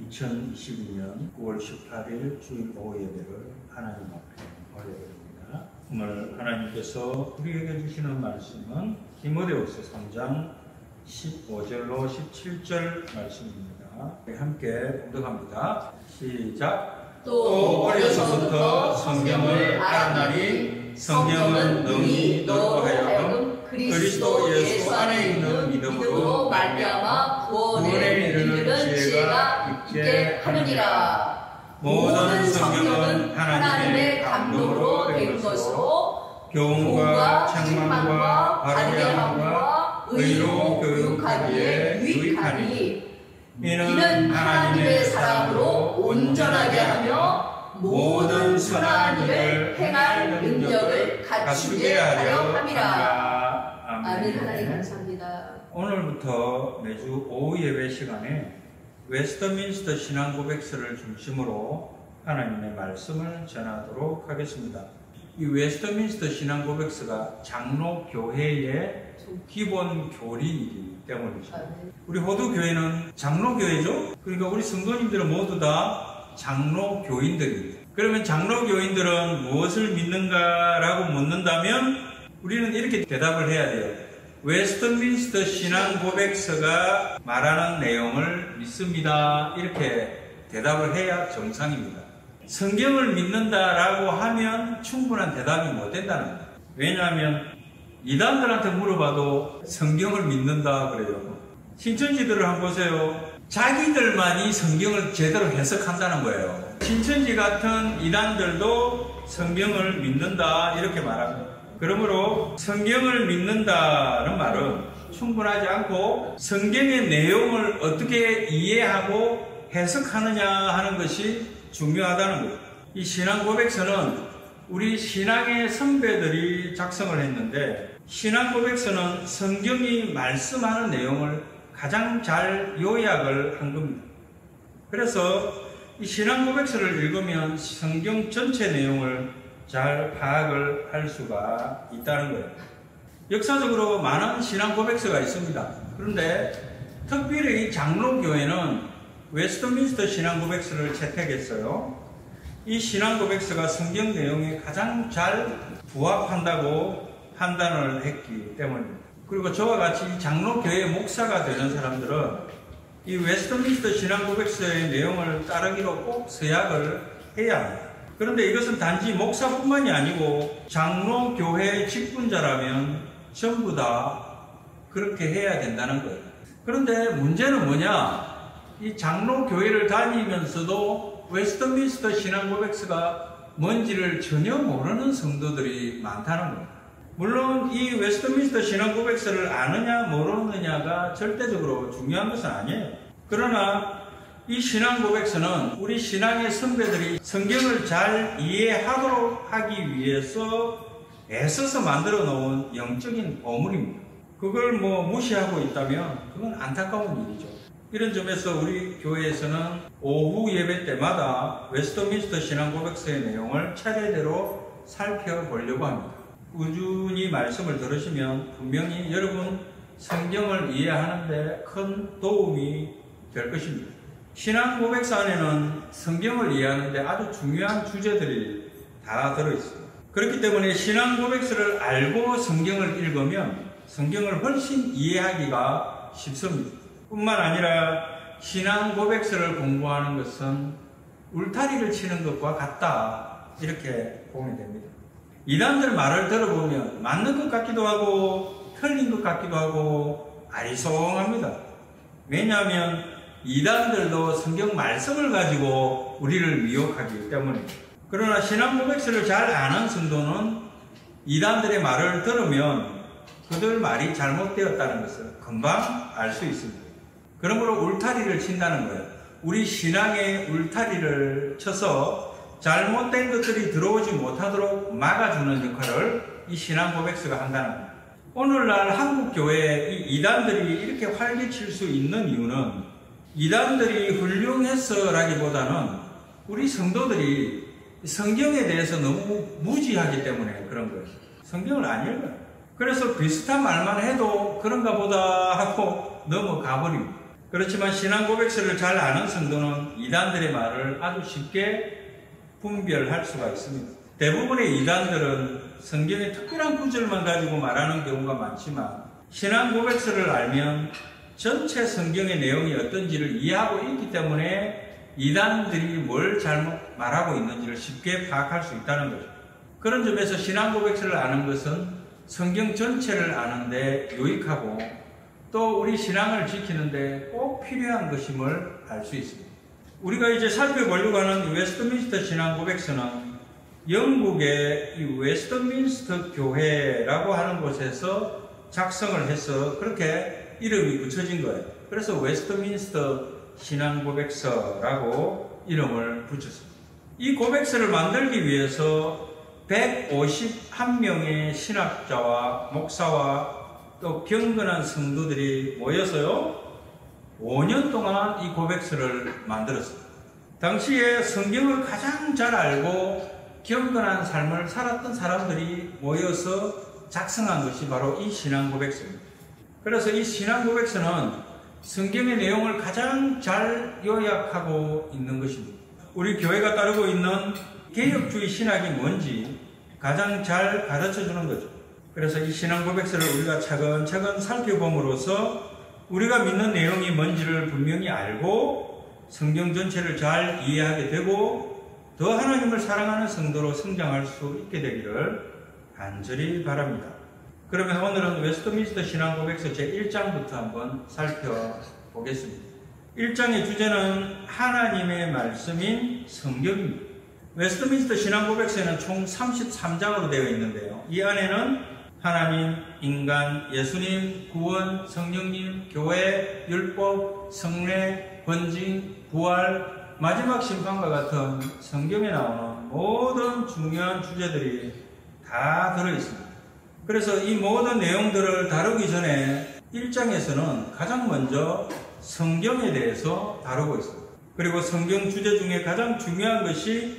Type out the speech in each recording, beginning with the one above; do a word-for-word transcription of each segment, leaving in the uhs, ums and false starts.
이천이십이 년 구월 십팔일 주일 오후 예배를 하나님 앞에 올려드립니다. 오늘 하나님께서 우리에게 주시는 말씀은 디모데후서 삼 장 십오 절로 십칠 절 말씀입니다. 함께 봉독합니다. 시작. 또 어려서부터 성경을 알았나니 성경은 능히 너로 하여금 그리스도 예수 안에 있는 믿음으로 말미암아 구원에 이르는 지혜가 있게 하느니라. 모든 성경은 하나님의 감동으로 된 것으로 교훈과 책망과 바르게 함과 의로 교육하기에 유익하니 이는 하나님의 사랑으로 온전하게 하며 모든 선한 일을 행할 능력을 갖추게 하려 함이라. 아멘. 하나님 감사합니다. 오늘부터 매주 오후 예배 시간에 웨스트민스터 신앙고백서를 중심으로 하나님의 말씀을 전하도록 하겠습니다. 이 웨스트민스터 신앙고백서가 장로교회의 기본 교리이기 때문이죠. 우리 호두교회는 장로교회죠. 그러니까 우리 성도님들은 모두 다 장로교인들입니다. 그러면 장로교인들은 무엇을 믿는가라고 묻는다면 우리는 이렇게 대답을 해야 돼요. 웨스트민스터 신앙고백서가 말하는 내용을 믿습니다. 이렇게 대답을 해야 정상입니다. 성경을 믿는다라고 하면 충분한 대답이 못 된다는 거예요. 왜냐하면 이단들한테 물어봐도 성경을 믿는다 그래요. 신천지들을 한번 보세요. 자기들만이 성경을 제대로 해석한다는 거예요. 신천지 같은 이단들도 성경을 믿는다 이렇게 말합니다. 그러므로 성경을 믿는다는 말은 충분하지 않고 성경의 내용을 어떻게 이해하고 해석하느냐 하는 것이 중요하다는 거예요. 이 신앙고백서는 우리 신앙의 선배들이 작성을 했는데 신앙고백서는 성경이 말씀하는 내용을 가장 잘 요약을 한 겁니다. 그래서 이 신앙고백서를 읽으면 성경 전체 내용을 잘 파악을 할 수가 있다는 거예요. 역사적으로 많은 신앙고백서가 있습니다. 그런데 특별히 이 장로교회는 웨스트민스터 신앙고백서를 채택했어요. 이 신앙고백서가 성경 내용에 가장 잘 부합한다고 판단을 했기 때문입니다. 그리고 저와 같이 장로교회 목사가 되는 사람들은 이 웨스트민스터 신앙고백서의 내용을 따르기로 꼭 서약을 해야 합니다. 그런데 이것은 단지 목사뿐만이 아니고 장로교회 직분자라면 전부 다 그렇게 해야 된다는 거예요. 그런데 문제는 뭐냐? 이 장로교회를 다니면서도 웨스트민스터 신앙고백서가 뭔지를 전혀 모르는 성도들이 많다는 거예요. 물론 이 웨스트민스터 신앙고백서를 아느냐 모르느냐가 절대적으로 중요한 것은 아니에요. 그러나 이 신앙고백서는 우리 신앙의 선배들이 성경을 잘 이해하도록 하기 위해서 애써서 만들어 놓은 영적인 보물입니다. 그걸 뭐 무시하고 있다면 그건 안타까운 일이죠. 이런 점에서 우리 교회에서는 오후 예배 때마다 웨스트민스터 신앙고백서의 내용을 차례대로 살펴보려고 합니다. 꾸준히 말씀을 들으시면 분명히 여러분 성경을 이해하는데 큰 도움이 될 것입니다. 신앙고백서 안에는 성경을 이해하는데 아주 중요한 주제들이 다 들어있어요. 그렇기 때문에 신앙고백서를 알고 성경을 읽으면 성경을 훨씬 이해하기가 쉽습니다. 뿐만 아니라 신앙고백서를 공부하는 것은 울타리를 치는 것과 같다 이렇게 보면 됩니다. 이단들 말을 들어보면 맞는 것 같기도 하고 틀린 것 같기도 하고 아리송합니다. 왜냐하면 이단들도 성경 말씀을 가지고 우리를 미혹하기 때문에. 그러나 신앙고백서를 잘 아는 성도는 이단들의 말을 들으면 그들 말이 잘못되었다는 것을 금방 알 수 있습니다. 그러므로 울타리를 친다는 거예요. 우리 신앙의 울타리를 쳐서 잘못된 것들이 들어오지 못하도록 막아주는 역할을 이 신앙고백서가 한다는 거예요. 오늘날 한국교회에 이 이단들이 이렇게 활개칠 수 있는 이유는 이단들이 훌륭해서라기보다는 우리 성도들이 성경에 대해서 너무 무지하기 때문에 그런 거예요. 성경을 안 읽어요. 그래서 비슷한 말만 해도 그런가 보다 하고 넘어가 버립니다. 그렇지만 신앙 고백서를 잘 아는 성도는 이단들의 말을 아주 쉽게 분별할 수가 있습니다. 대부분의 이단들은 성경의 특별한 구절만 가지고 말하는 경우가 많지만 신앙 고백서를 알면 전체 성경의 내용이 어떤지를 이해하고 있기 때문에 이단들이 뭘 잘못 말하고 있는지를 쉽게 파악할 수 있다는 거죠. 그런 점에서 신앙 고백서를 아는 것은 성경 전체를 아는데 유익하고 또 우리 신앙을 지키는데 꼭 필요한 것임을 알 수 있습니다. 우리가 이제 살펴보려고 하는 웨스트민스터 신앙 고백서는 영국의 이 웨스트민스터 교회라고 하는 곳에서 작성을 해서 그렇게 이름이 붙여진 거예요. 그래서 웨스트민스터 신앙 고백서라고 이름을 붙였습니다. 이 고백서를 만들기 위해서 백오십일 명의 신학자와 목사와 또 경건한 성도들이 모여서요 오 년 동안 이 고백서를 만들었습니다. 당시에 성경을 가장 잘 알고 경건한 삶을 살았던 사람들이 모여서 작성한 것이 바로 이 신앙 고백서입니다. 그래서 이 신앙 고백서는 성경의 내용을 가장 잘 요약하고 있는 것입니다. 우리 교회가 따르고 있는 개혁주의 신학이 뭔지 가장 잘 가르쳐 주는 거죠. 그래서 이 신앙 고백서를 우리가 차근차근 살펴봄으로써 우리가 믿는 내용이 뭔지를 분명히 알고 성경 전체를 잘 이해하게 되고 더 하나님을 사랑하는 성도로 성장할 수 있게 되기를 간절히 바랍니다. 그러면 오늘은 웨스트민스터 신앙 고백서 제일 장부터 한번 살펴보겠습니다. 일 장의 주제는 하나님의 말씀인 성경입니다. 웨스트민스터 신앙 고백서에는 총 삼십삼 장으로 되어 있는데요. 이 안에는 하나님, 인간, 예수님, 구원, 성령님, 교회, 율법, 성례, 번징, 부활, 마지막 심판과 같은 성경에 나오는 모든 중요한 주제들이 다 들어있습니다. 그래서 이 모든 내용들을 다루기 전에 일 장에서는 가장 먼저 성경에 대해서 다루고 있습니다. 그리고 성경 주제 중에 가장 중요한 것이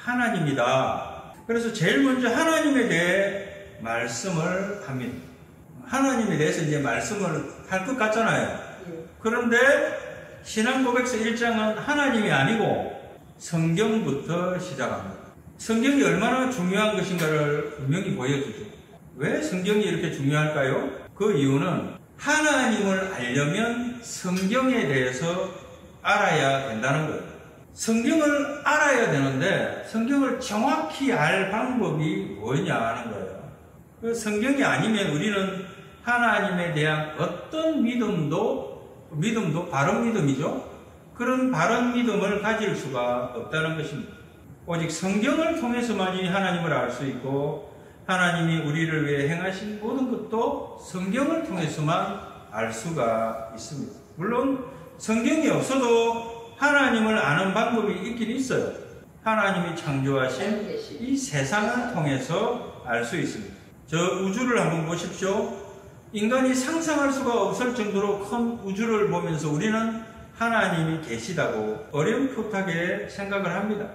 하나님이다. 그래서 제일 먼저 하나님에 대해 말씀을 합니다. 하나님에 대해서 이제 말씀을 할 것 같잖아요. 그런데 신앙 고백서 일 장은 하나님이 아니고 성경부터 시작합니다. 성경이 얼마나 중요한 것인가를 분명히 보여주죠. 왜 성경이 이렇게 중요할까요? 그 이유는 하나님을 알려면 성경에 대해서 알아야 된다는 거예요. 성경을 알아야 되는데 성경을 정확히 알 방법이 뭐냐 하는 거예요. 그 성경이 아니면 우리는 하나님에 대한 어떤 믿음도, 믿음도 바른 믿음이죠. 그런 바른 믿음을 가질 수가 없다는 것입니다. 오직 성경을 통해서만이 하나님을 알 수 있고 하나님이 우리를 위해 행하신 모든 것도 성경을 통해서만 알 수가 있습니다. 물론 성경이 없어도 하나님을 아는 방법이 있긴 있어요. 하나님이 창조하신 이 세상을 통해서 알 수 있습니다. 저 우주를 한번 보십시오. 인간이 상상할 수가 없을 정도로 큰 우주를 보면서 우리는 하나님이 계시다고 어렴풋하게 생각을 합니다.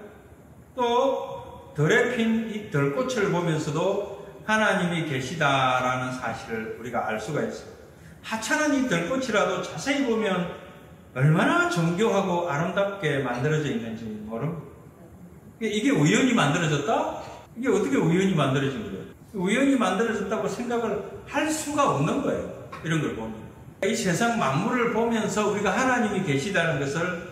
또 덜에 핀 이 들꽃을 보면서도 하나님이 계시다라는 사실을 우리가 알 수가 있어요. 하찮은 이 들꽃이라도 자세히 보면 얼마나 정교하고 아름답게 만들어져 있는지 모릅니다. 이게 우연히 만들어졌다? 이게 어떻게 우연히 만들어진 거예요? 우연히 만들어졌다고 생각을 할 수가 없는 거예요. 이런 걸 보면. 이 세상 만물을 보면서 우리가 하나님이 계시다는 것을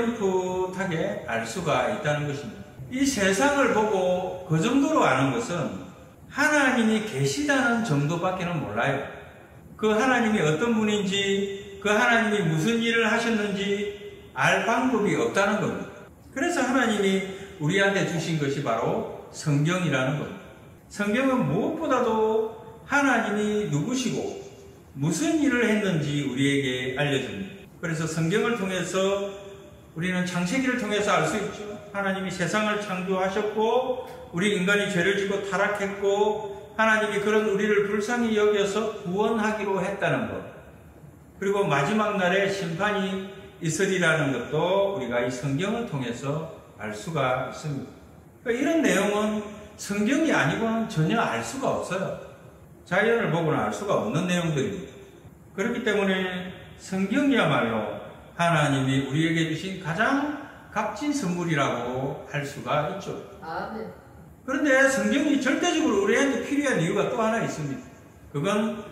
어렴풋하게 알 수가 있다는 것입니다. 이 세상을 보고 그 정도로 아는 것은 하나님이 계시다는 정도밖에는 몰라요. 그 하나님이 어떤 분인지, 그 하나님이 무슨 일을 하셨는지 알 방법이 없다는 겁니다. 그래서 하나님이 우리한테 주신 것이 바로 성경이라는 겁니다. 성경은 무엇보다도 하나님이 누구시고 무슨 일을 했는지 우리에게 알려줍니다. 그래서 성경을 통해서 우리는 창세기를 통해서 알 수 있죠. 하나님이 세상을 창조하셨고 우리 인간이 죄를 지고 타락했고 하나님이 그런 우리를 불쌍히 여겨서 구원하기로 했다는 것. 그리고 마지막 날에 심판이 있으리라는 것도 우리가 이 성경을 통해서 알 수가 있습니다. 그러니까 이런 내용은 성경이 아니고는 전혀 알 수가 없어요. 자연을 보고는 알 수가 없는 내용들입니다. 그렇기 때문에 성경이야말로 하나님이 우리에게 주신 가장 값진 선물이라고 할 수가 있죠. 아멘. 그런데 성경이 절대적으로 우리한테 필요한 이유가 또 하나 있습니다. 그건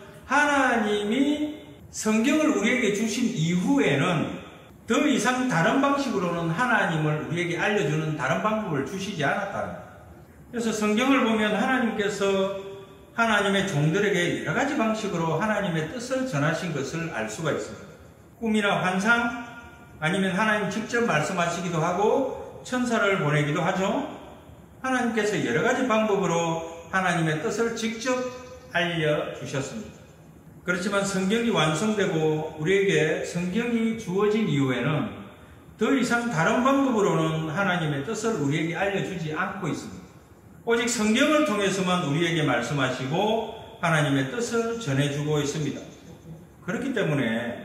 하나님이 성경을 우리에게 주신 이후에는 더 이상 다른 방식으로는 하나님을 우리에게 알려주는 다른 방법을 주시지 않았다는 거예요. 그래서 성경을 보면 하나님께서 하나님의 종들에게 여러 가지 방식으로 하나님의 뜻을 전하신 것을 알 수가 있습니다. 꿈이나 환상, 아니면 하나님 직접 말씀하시기도 하고 천사를 보내기도 하죠. 하나님께서 여러 가지 방법으로 하나님의 뜻을 직접 알려주셨습니다. 그렇지만 성경이 완성되고 우리에게 성경이 주어진 이후에는 더 이상 다른 방법으로는 하나님의 뜻을 우리에게 알려주지 않고 있습니다. 오직 성경을 통해서만 우리에게 말씀하시고 하나님의 뜻을 전해주고 있습니다. 그렇기 때문에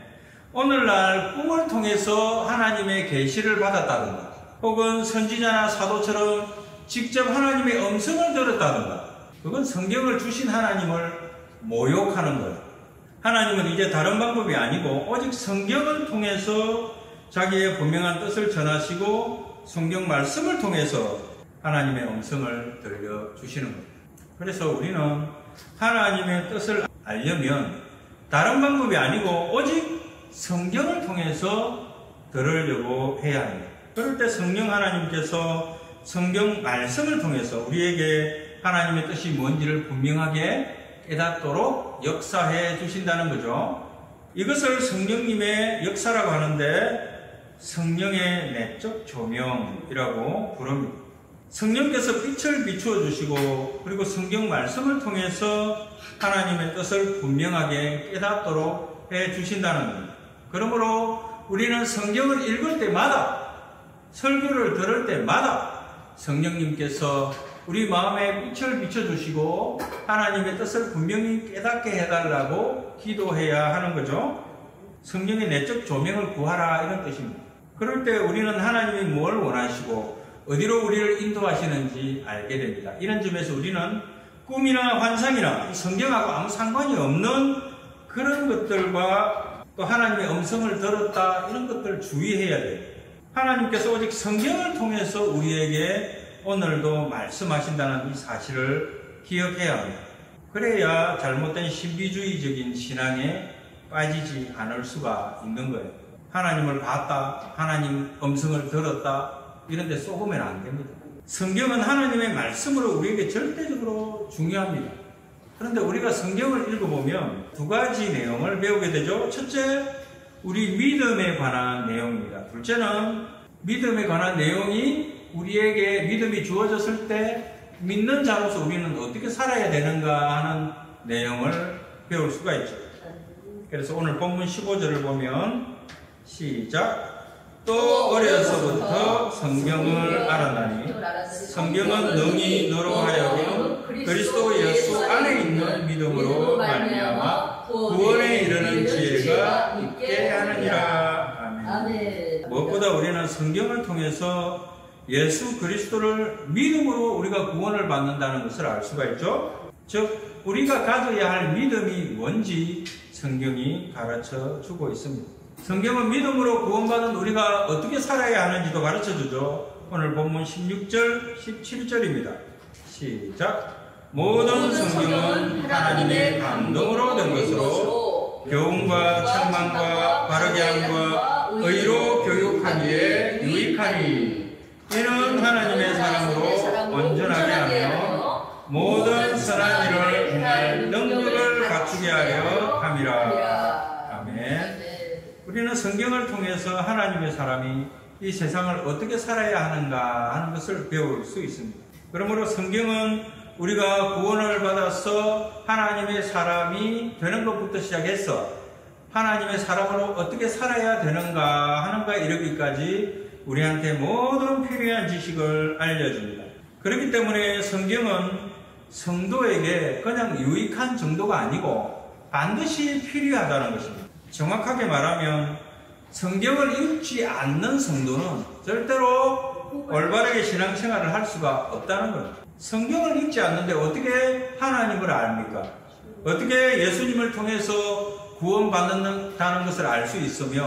오늘날 꿈을 통해서 하나님의 계시를 받았다든가 혹은 선지자나 사도처럼 직접 하나님의 음성을 들었다든가 그건 성경을 주신 하나님을 모욕하는 거예요. 하나님은 이제 다른 방법이 아니고 오직 성경을 통해서 자기의 분명한 뜻을 전하시고 성경 말씀을 통해서 하나님의 음성을 들려주시는 겁니다. 그래서 우리는 하나님의 뜻을 알려면 다른 방법이 아니고 오직 성경을 통해서 들으려고 해야 합니다. 그럴 때 성령 하나님께서 성경 말씀을 통해서 우리에게 하나님의 뜻이 뭔지를 분명하게 깨닫도록 역사해 주신다는 거죠. 이것을 성령님의 역사라고 하는데 성령의 내적 조명이라고 부릅니다. 성령께서 빛을 비추어 주시고 그리고 성경 말씀을 통해서 하나님의 뜻을 분명하게 깨닫도록 해 주신다는 겁니다. 그러므로 우리는 성경을 읽을 때마다 설교를 들을 때마다 성령님께서 우리 마음에 빛을 비춰주시고 하나님의 뜻을 분명히 깨닫게 해달라고 기도해야 하는 거죠. 성령의 내적 조명을 구하라 이런 뜻입니다. 그럴 때 우리는 하나님이 뭘 원하시고 어디로 우리를 인도하시는지 알게 됩니다. 이런 점에서 우리는 꿈이나 환상이나 성경하고 아무 상관이 없는 그런 것들과 또 하나님의 음성을 들었다 이런 것들을 주의해야 돼요. 하나님께서 오직 성경을 통해서 우리에게 오늘도 말씀하신다는 이 사실을 기억해야 합니다. 그래야 잘못된 신비주의적인 신앙에 빠지지 않을 수가 있는 거예요. 하나님을 봤다, 하나님 음성을 들었다 이런 데 쏘으면 안 됩니다. 성경은 하나님의 말씀으로 우리에게 절대적으로 중요합니다. 그런데 우리가 성경을 읽어보면 두 가지 내용을 배우게 되죠. 첫째, 우리 믿음에 관한 내용입니다. 둘째는 믿음에 관한 내용이 우리에게 믿음이 주어졌을 때 믿는 자로서 우리는 어떻게 살아야 되는가 하는 내용을 배울 수가 있죠. 그래서 오늘 본문 십오 절을 보면 시작. 또 어려서부터 성경을 알았나니 성경은 능히 너로 하여금 그리스도 예수 안에 있는 믿음으로 말미암아 구원에 이르는 지혜가 있게 하느니라. 아멘. 무엇보다 우리는 성경을 통해서 예수 그리스도를 믿음으로 우리가 구원을 받는다는 것을 알 수가 있죠. 즉 우리가 가져야 할 믿음이 뭔지 성경이 가르쳐 주고 있습니다. 성경은 믿음으로 구원받은 우리가 어떻게 살아야 하는지도 가르쳐 주죠. 오늘 본문 십육 절, 십칠 절입니다. 시작. 모든 성경은 하나님의 감동으로 된 것으로 교훈과 책망과 바르게 함과 의로 교육하기에 유익하니 이는 하나님의 사랑으로 온전하게 하며 모든 선한 일을 행할 능력을 갖추게 하려 함이라. 아멘. 우리는 성경을 통해서 하나님의 사람이 이 세상을 어떻게 살아야 하는가 하는 것을 배울 수 있습니다. 그러므로 성경은 우리가 구원을 받아서 하나님의 사람이 되는 것부터 시작해서 하나님의 사람으로 어떻게 살아야 되는가 하는 가 이르기까지 우리한테 모든 필요한 지식을 알려줍니다. 그렇기 때문에 성경은 성도에게 그냥 유익한 정도가 아니고 반드시 필요하다는 것입니다. 정확하게 말하면 성경을 읽지 않는 성도는 절대로 올바르게 신앙생활을 할 수가 없다는 겁니다. 성경을 읽지 않는데 어떻게 하나님을 압니까? 어떻게 예수님을 통해서 구원받는다는 것을 알 수 있으며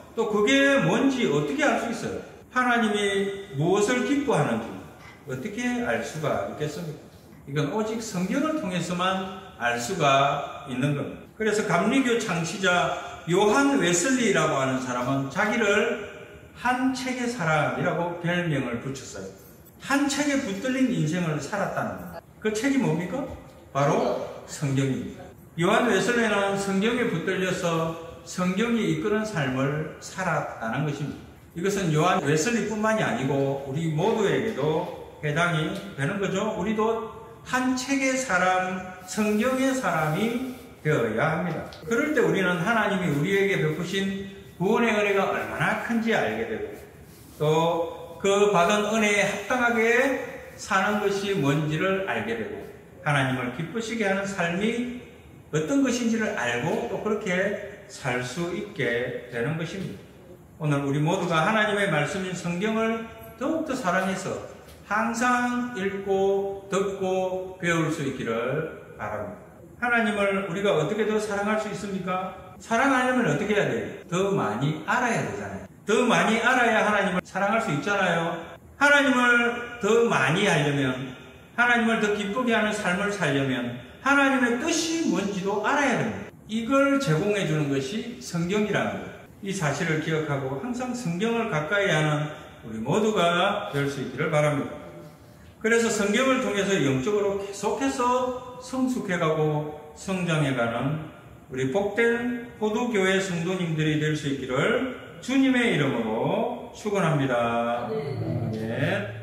또 그게 뭔지 어떻게 알 수 있어요? 하나님이 무엇을 기뻐하는지 어떻게 알 수가 있겠습니까? 이건 오직 성경을 통해서만 알 수가 있는 겁니다. 그래서 감리교 창시자 요한 웨슬리라고 하는 사람은 자기를 한 책의 사람이라고 별명을 붙였어요. 한 책에 붙들린 인생을 살았다는 겁니다. 그 책이 뭡니까? 바로 성경입니다. 요한 웨슬리는 성경에 붙들려서 성경이 이끄는 삶을 살았다는 것입니다. 이것은 요한 웨슬리뿐만이 아니고 우리 모두에게도 해당이 되는 거죠. 우리도 한 책의 사람, 성경의 사람이 되어야 합니다. 그럴 때 우리는 하나님이 우리에게 베푸신 구원의 은혜가 얼마나 큰지 알게 되고 또 그 받은 은혜에 합당하게 사는 것이 뭔지를 알게 되고 하나님을 기쁘시게 하는 삶이 어떤 것인지를 알고 또 그렇게 살 수 있게 되는 것입니다. 오늘 우리 모두가 하나님의 말씀인 성경을 더욱더 사랑해서 항상 읽고 듣고 배울 수 있기를 바랍니다. 하나님을 우리가 어떻게 더 사랑할 수 있습니까? 사랑하려면 어떻게 해야 돼요? 더 많이 알아야 되잖아요. 더 많이 알아야 하나님을 사랑할 수 있잖아요. 하나님을 더 많이 알려면, 하나님을 더 기쁘게 하는 삶을 살려면 하나님의 뜻이 뭔지도 알아야 됩니다. 이걸 제공해 주는 것이 성경이라는 거예요. 이 사실을 기억하고 항상 성경을 가까이 하는 우리 모두가 될 수 있기를 바랍니다. 그래서 성경을 통해서 영적으로 계속해서 성숙해가고 성장해가는 우리 복된 포도교회 성도님들이 될 수 있기를 주님의 이름으로 축원합니다. 네.